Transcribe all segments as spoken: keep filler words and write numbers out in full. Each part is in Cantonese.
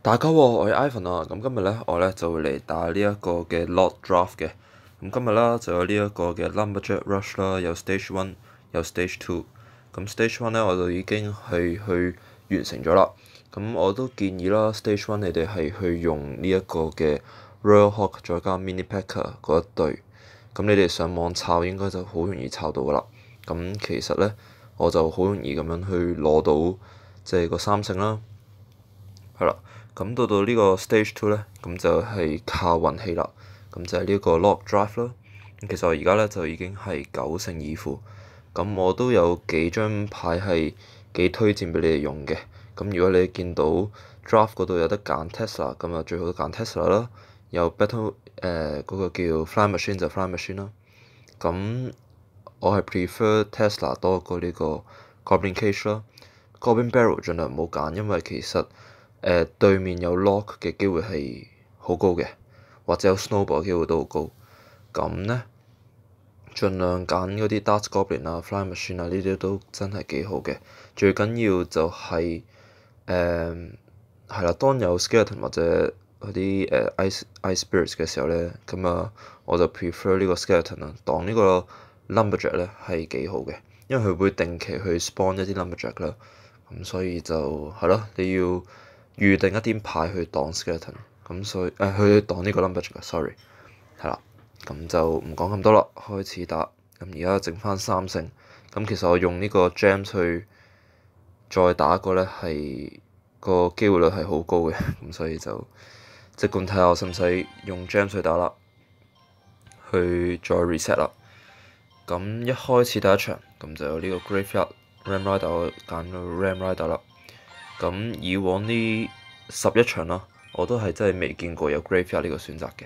大家好，我係 Ivan 啊。咁今日咧，我咧就會嚟打呢一個嘅 Lord Draft 嘅。咁今日啦，就有呢一個嘅 Lumberjack Rush 啦，有 Stage One，有 Stage Two。咁 Stage One 咧，我就已經係去完成咗啦。咁我都建議啦，Stage One 你哋係去用呢一個嘅 Royal Hawk 再加 Mini Packer 嗰一隊。咁你哋上網抄應該就好容易抄到噶啦。咁其實咧，我就好容易咁樣去攞到即係個三勝啦。係啦。咁到到呢個 stage two 咧，咁就係靠運氣啦。咁就係呢個 Lord Draft 啦。咁其實我而家咧就已經係九勝二負。咁我都有幾張牌係幾推薦俾你哋用嘅。咁如果你見到 Draft 嗰度有得揀 Tesla，咁啊最好都揀 Tesla 啦。有 Battle 誒、呃、嗰、嗰個叫 Flying Machine 就 Flying Machine 啦。咁我係 prefer Tesla 多過呢個 Goblin Cage 啦。Goblin Barrel 盡量唔好揀，因為其實誒、呃、對面有 lock 嘅機會係好高嘅，或者有 snowball 嘅機會都好高。咁咧，盡量揀嗰啲 Dust Goblin 啊、Flying Machine 啊，呢啲都真係幾好嘅。最緊要就係誒係啦，當有 Skeleton 或者嗰啲誒 Ice Ice Spirits 嘅時候咧，咁啊我就 prefer 呢個 Skeleton 啊，當呢個 Lumberjack 咧係幾好嘅，因為佢會定期去 spawn 一啲 Lumberjack 啦。咁所以就係咯，你要預定一啲牌去擋 skeleton，咁所以誒、呃、去擋呢個 Lumberjack，sorry，係啦，咁就唔講咁多啦，開始打。咁而家剩翻三勝，咁其實我用呢個 Gems 去再打一個咧，係個機會率係好高嘅，咁所以就即管睇下我使唔使用 Gems 去打啦，去再 reset 啦。咁一開始第一場，咁就有呢個 Graveyard Ram Rider，我揀咗 Ram Rider 啦。咁以往呢十一場啦，我都係真係未見過有 Graveyard 呢個選擇嘅。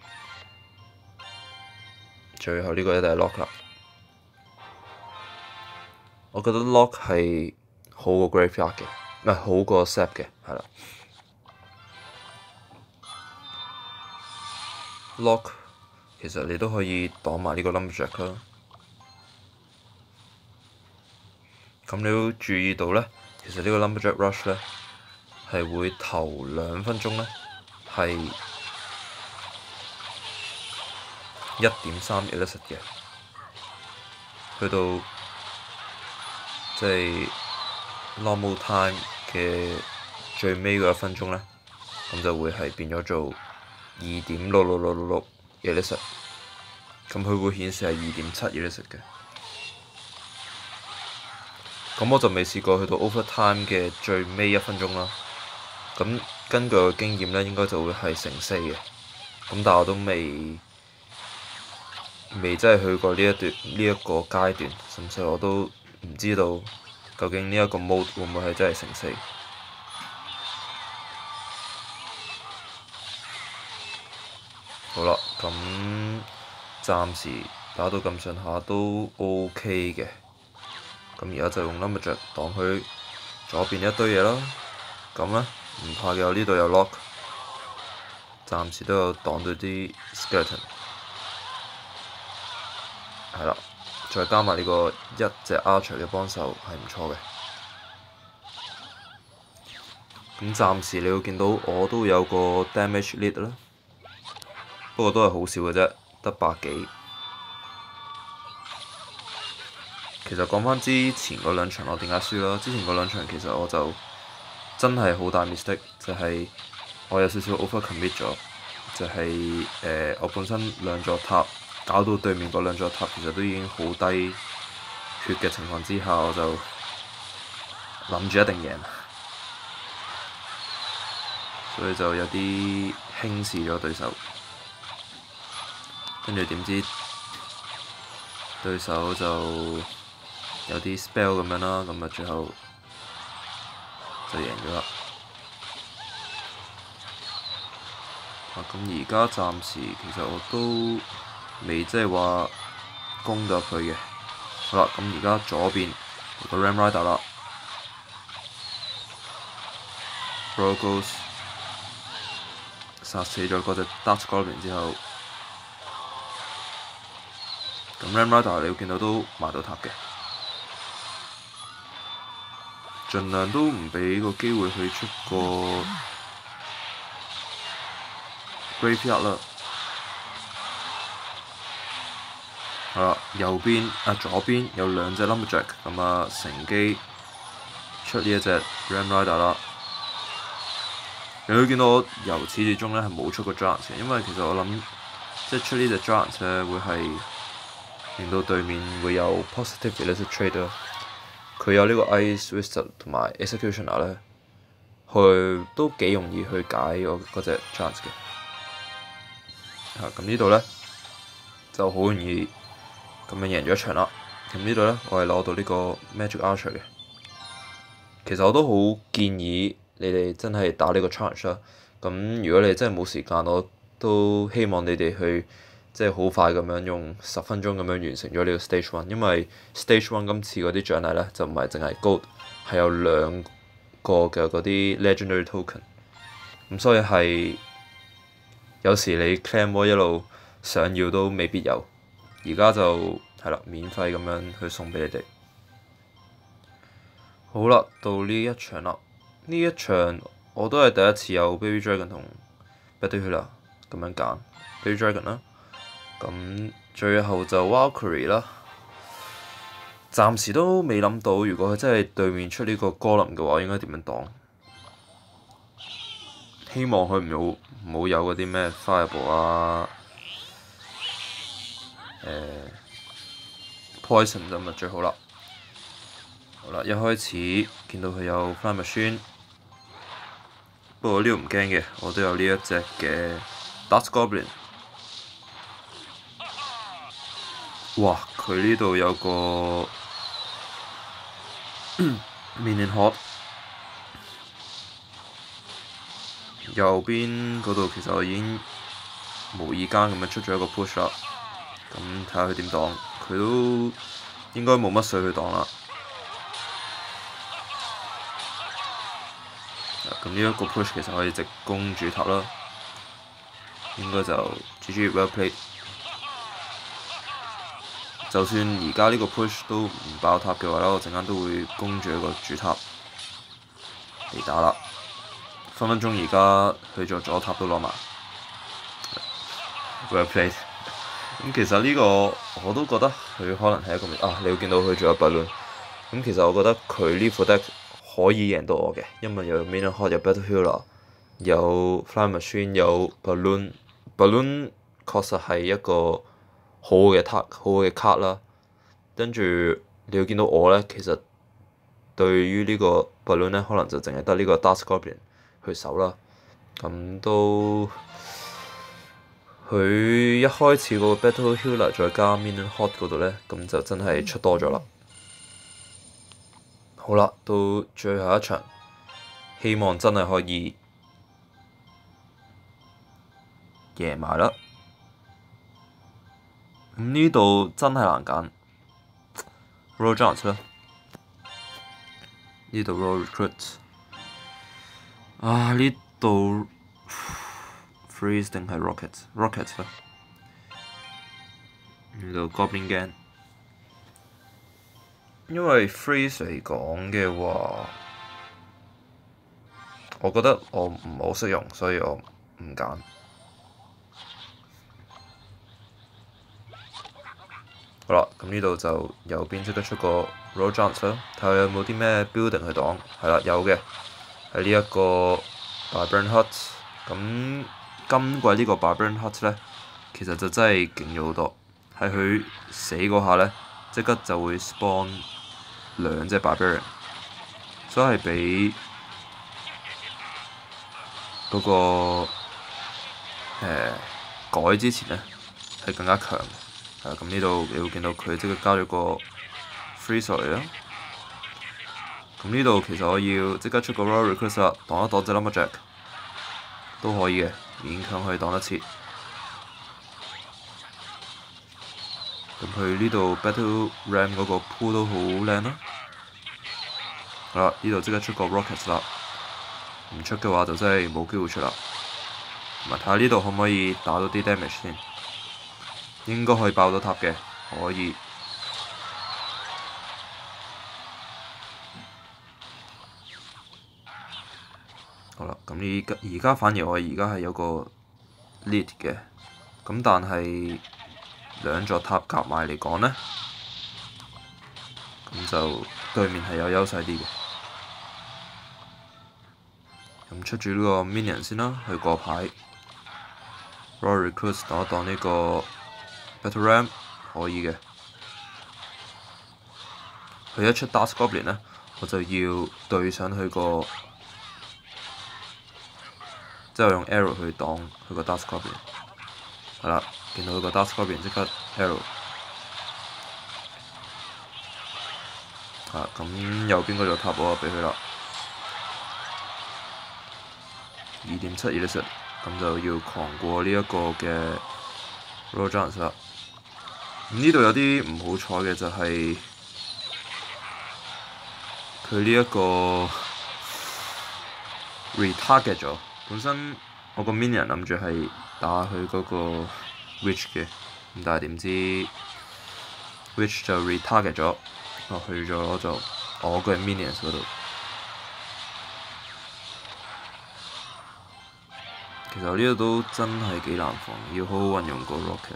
最後呢個一定係 Lock 啦。我覺得 Lock 係好過 Graveyard 嘅，唔係好過 Zap 嘅，係啦。Lock 其實你都可以擋埋呢個 Lumberjack 啦。咁你都注意到咧，其實呢個 Lumberjack Rush 咧係會頭兩分鐘咧係一點三 Elixir 嘅，去到即係 normal time 嘅最尾嗰一分鐘咧，咁就會係變咗做二點六六六六六 Elixir，咁佢會顯示係二點七 Elixir 嘅。咁我就未試過去到 overtime 嘅最尾一分鐘啦。咁根據我經驗咧，應該就會係乘四嘅。咁但係我都未未真係去過呢一段呢一個階段，甚至我都唔知道究竟呢一個 mode 會唔會係真係乘四。好啦，咁暫時打到咁上下都 OK 嘅。咁而家就用 Lumberjack 擋佢左邊一堆嘢啦。咁咧唔怕嘅，我呢度有 lock， 暫時都有擋到啲 skeleton。係啦，再加埋呢個一隻 archer 嘅幫手係唔錯嘅。咁暫時你會見到我都有個 damage lead 啦，不過都係好少嘅啫，得百幾。其實講翻之前嗰兩場我點解輸啦？之前嗰兩場其實我就真係好大 mistake，就係我有少少 over commit 咗，就係、是、誒、呃、我本身兩座塔搞到對面嗰兩座塔其實都已經好低血嘅情況之下，我就諗住一定贏，所以就有啲輕視咗對手，跟住點知對手就〜有啲 spell 咁樣啦，咁啊最後就贏咗啦。啊，咁而家暫時其實我都未即係話攻到佢嘅。好啦，咁而家左邊個 Ram Rider 啦 ，Royal Ghost 殺死咗嗰隻 Dust Goblin 之後，咁 Ram Rider 你會見到都埋到塔嘅。盡量都唔俾個機會去出個 graveyard 啦。係啦，右邊啊左邊有兩隻 lumberjack， 咁啊乘機出呢一隻 ram rider 啦。你會見到我由始至終咧係冇出過 giant 嘅，因為其實我諗即係出呢隻 giant 咧會係令到對面會有 positive illicit trade 啦。佢有呢個 ice wizard 同埋 executioner 咧，佢都幾容易去解我嗰隻 giant 嘅。啊，咁呢度咧就好容易咁樣贏咗一場啦。咁呢度咧我係攞到呢個 magic archer 嘅。其實我都好建議你哋真係打呢個 challenge 啦。咁如果你真係冇時間，我都希望你哋去即係好快咁樣用十分鐘咁樣完成咗呢個 stage one，因為 stage one 今次嗰啲獎勵咧就唔係淨係 gold，係有兩個嘅嗰啲 legendary token。咁所以係有時你 claim 波一路想要都未必有，而家就係啦，免費咁樣去送俾你哋。好啦，到呢一場啦，呢一場我都係第一次有 Baby Dragon 同 Battlehealer 咁樣揀 Baby Dragon 啦。咁最後就 Valkyrie 啦。暫時都未諗到，如果佢真係對面出呢個 Golem 嘅話，應該點樣擋？希望佢唔好唔好有嗰啲咩 Fireball 啊，誒、呃、Poison 咁就最好啦。好啦，一開始見到佢有 Flying Machine， 不過呢度唔驚嘅，我都有呢一隻嘅 Dust Goblin。哇！佢呢度有個 Minion Horde， 右邊嗰度其實我已經無意間咁樣出咗一個 push 啦。咁睇下佢點擋，佢都應該冇乜水去擋啦。咁呢一個 push 其實可以直攻主塔啦，應該就 G G well played。就算而家呢個 push 都唔爆塔嘅話咧，我陣間都會攻住一個主塔嚟打啦。分分鐘而家去咗左塔都攞埋 well played。咁其實呢個我都覺得佢可能係一個啊，你會見到佢仲有 balloon。咁其實我覺得佢呢副 deck 可以贏到我嘅，因為有 Minion Horde， 有 Battlehealer， 有 Flying Machine， 有 balloon。balloon 確實係一個好好嘅 card， 好好嘅 card 啦。跟住你會見到我咧，其實對於呢個 balloon 咧，可能就淨係得呢個 Dust Goblin 去守啦。咁都佢一開始嗰個 Battlehealer 再加 Minion Horde 嗰度咧，咁就真係出多咗啦。好啦，到最後一場，希望真係可以贏埋啦。咁呢度真係難揀 ，Royal Giant 啦，呢度 Royal Recruit。啊，呢度 Freeze 定係 Rocket？Rocket 啦。呢度 Goblin Gang。因為 Freeze 嚟講嘅話，我覺得我唔係好識用，所以我唔揀。好啦，咁呢度就右邊即刻出個 Royal Giant 啦，睇下有冇啲咩 building 去擋。係啦，有嘅，係呢一個 Barbarian Hut。咁今季呢個 Barbarian Hut 咧，其實就真係勁咗好多。喺佢死嗰下咧，即刻就會 spawn 兩隻 Barbarian， 所以係比嗰、那個、呃、改之前咧係更加強。係咁，呢度你會見到佢即刻加咗個 freeze 落嚟啦。咁呢度其實我要即刻出個 Royal Recruit 啦，擋一擋隻 lumberjack 都可以嘅，勉強可以擋得切。咁佢呢度 Battle Ram 嗰個 pool 都好靚啦。好啦，呢度即刻出個 Rocket 啦，唔出嘅話就真係冇機會出啦。同埋睇下呢度可唔可以打到啲 damage 先，應該可以爆到塔嘅，可以。好啦，咁呢而家反而我而家係有個 lead 嘅，咁但係兩座塔夾埋嚟講呢，咁就對面係有優勢啲嘅。咁出住呢個 minion 先啦，去過牌。Royal Recruits 當一當呢個 Battle Ram 可以嘅。佢一出 Dust Goblin 呢，我就要對上佢個，即係用 arrow 去擋佢個 Dust Goblin。係啦，見到佢個 Dust Goblin 即刻 arrow。啊，咁右邊嗰座塔我就俾佢啦。二點七 Elixir， 咁就要狂過呢一個嘅 Royal Giants 啦。呢度有啲唔好彩嘅就係佢呢一個 retarget 咗。本身我個 minion 諗住係打佢嗰個 witch 嘅，咁但係點知 witch 就 retarget 咗，落去咗就我個 minions 嗰度。其實呢度都真係幾難防，要好好運用個 rocket。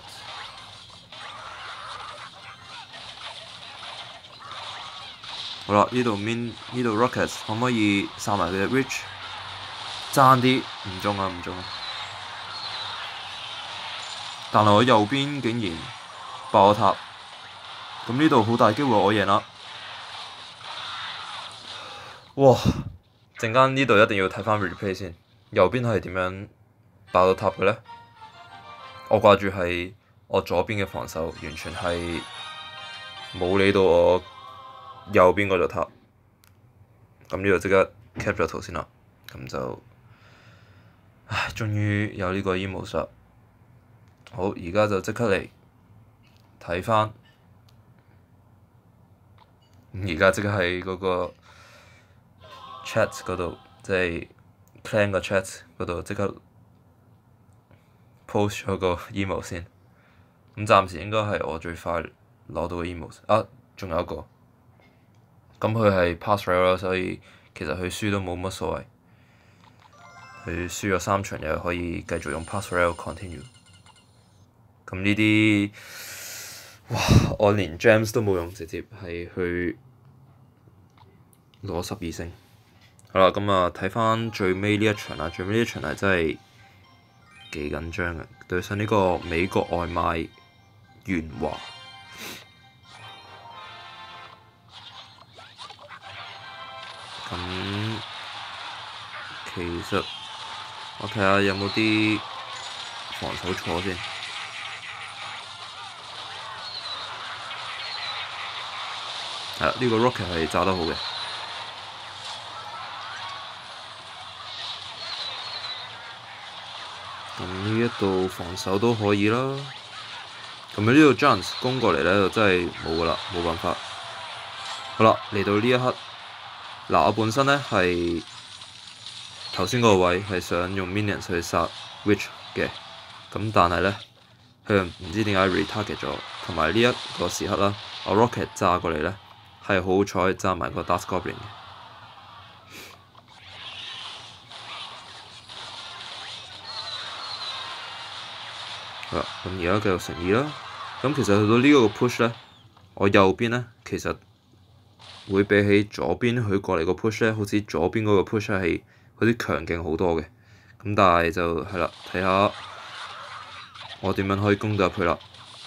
好啦，呢度 min 呢度 rockets 可唔可以殺埋佢嘅 reach？ 爭啲唔中啊，唔中啊！但係我右邊竟然爆塔，咁呢度好大機會我贏啦！哇！陣間呢度一定要睇翻 replay 先，右邊係點樣爆到塔嘅呢？我掛住係我左邊嘅防守，完全係冇理到我右邊嗰座塔。咁呢度即刻 cap 咗圖先啦，咁就唉，終於有呢個 emos 啦。好，而家就即刻嚟睇翻，而家即刻喺嗰個 chat 嗰度，即係 clan 個 chat 嗰度即刻 post 咗個 emo 先。咁暫時應該係我最快攞到嘅 emo。啊，仲有一個，咁佢係 pass rail 啦，所以其實佢輸都冇乜所謂。佢輸咗三場又可以繼續用 pass rail continue。咁呢啲，哇！我連 gems 都冇用，直接係去攞十二星。好啦，咁啊睇翻最尾呢一場啦，最尾呢一場係真係幾緊張嘅，對上呢個美國外賣元華。咁其實我睇下有冇啲防守錯先。係啦，呢個 rocket 係炸得好嘅。咁呢一度防守都可以啦。咁喺呢度 Giants 攻過嚟咧，就真係冇噶啦，冇辦法。好啦，嚟到呢一刻，嗱我本身咧係頭先嗰個位係想用 minions 去殺 witch 嘅，咁但係咧佢唔知點解 retarget 咗，同埋呢一個時刻啦，我 rocket 炸過嚟咧。係好彩揸埋個 Dust Goblin 嘅。好啦，咁而家繼續乘二啦。咁其實去到呢個 push 咧，我右邊咧其實會比起左邊佢過嚟個 push 咧，好似左邊嗰個 push 係好似強勁好多嘅。咁但係就係啦，睇下我點樣可以攻到入去啦。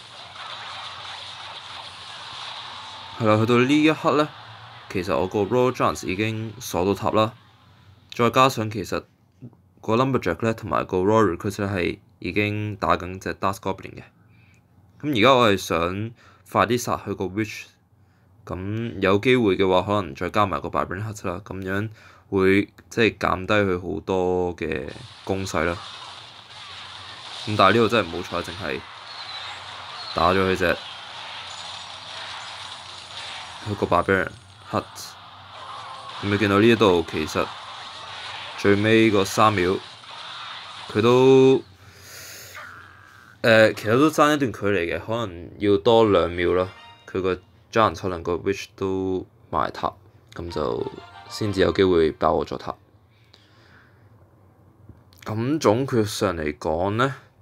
係啦，去到呢一刻咧，其實我個 Royal Giants 已經鎖到塔啦，再加上其實個 Lumberjack 咧同埋個 Royal Recruits 咧係已經打緊隻 Dust Goblin 嘅。咁而家我係想快啲殺佢個 Witch，咁有機會嘅話，可能再加埋個 Vibrant Hut 啦，咁樣會即係減低佢好多嘅攻勢啦。咁但係呢度真係唔好彩，淨係打咗佢隻。佢個 Barbarian Hut，咁你見到呢一度其實最尾個三秒，佢都誒、呃、其實都爭一段距離嘅，可能要多兩秒啦。佢個 Giant 可能個 Witch 都埋塔，咁就先至有機會爆我座塔。咁總括上嚟講咧，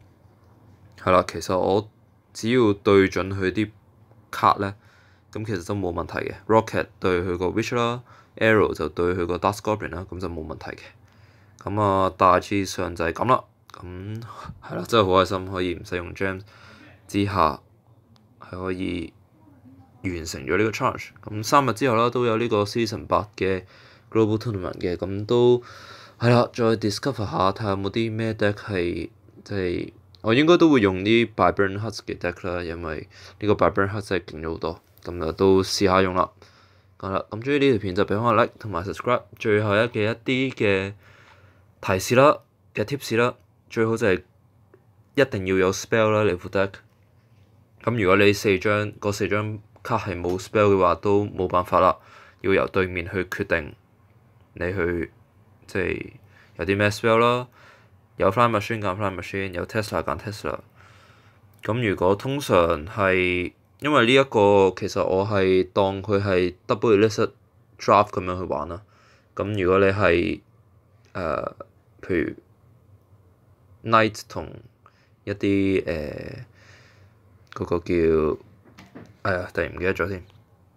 係啦，其實我只要對準佢啲卡咧，咁其實都冇問題嘅。Rocket 對佢個 Witch 啦 ，Arrow 就對佢個 Dark Goblin 啦，咁就冇問題嘅。咁啊，大致上就係咁啦。咁係啦，真係好開心可以唔使用 Gems 之下係可以完成咗呢個 charge。咁三日之後啦，都有呢個 Season 八嘅 Global Tournament 嘅，咁都係啦，再 discover 下睇下有冇啲咩 deck 係即係。我應該都會用啲 Vibrant Huts 嘅 deck 啦，因為呢個 Vibrant Huts 真係勁咗好多，咁就都試下用啦。好啦，咁中意呢條片就俾翻個 like 同埋 subscribe。最後一嘅一啲嘅提示啦，嘅 tips 啦，最好就係一定要有 spell 啦，你副 deck。咁如果你四張嗰四張卡係冇 spell 嘅話，都冇辦法啦，要由對面去決定你去即係有啲咩 spell 啦。有 Flying Machine 揀 Flying Machine，有 Tesla 揀 Tesla。咁如果通常係因為呢一個其實我係當佢係 Double Illicit Draft 咁樣去玩啦。咁如果你係誒、呃、譬如 Knight 同一啲誒嗰個叫哎呀突然唔記得咗添，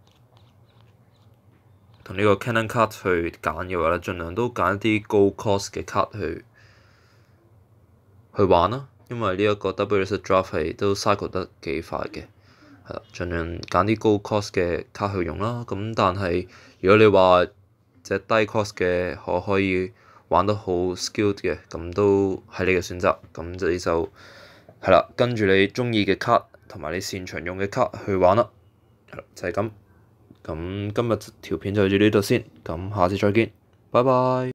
同呢個 Cannon Card 去揀嘅話咧，盡量都揀一啲高 cost 嘅 card 去。去玩啦，因為呢一個 Double Illicit Draft 係都 cycle 得幾快嘅，係啦，盡量揀啲高 cost 嘅卡去用啦。咁但係如果你話隻低 cost 嘅可可以玩得好 skilled 嘅，咁都係你嘅選擇。咁你就係啦，跟住你中意嘅卡同埋你擅長用嘅卡去玩啦。係啦，就係咁。咁今日條片就到呢度先，咁下次再見，拜拜。